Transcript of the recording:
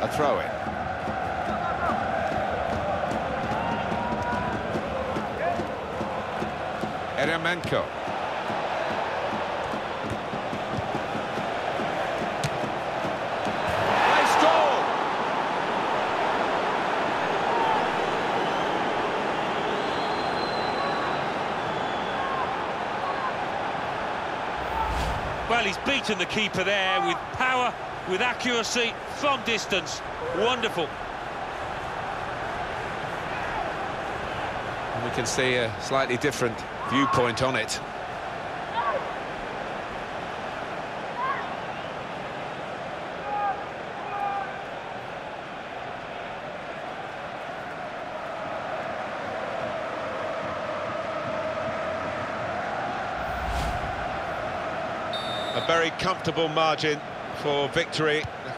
a throw-in. Eremenko. Nice goal! Well, he's beaten the keeper there with power, with accuracy, from distance. Wonderful. And we can see a slightly different viewpoint on it. A very comfortable margin for victory.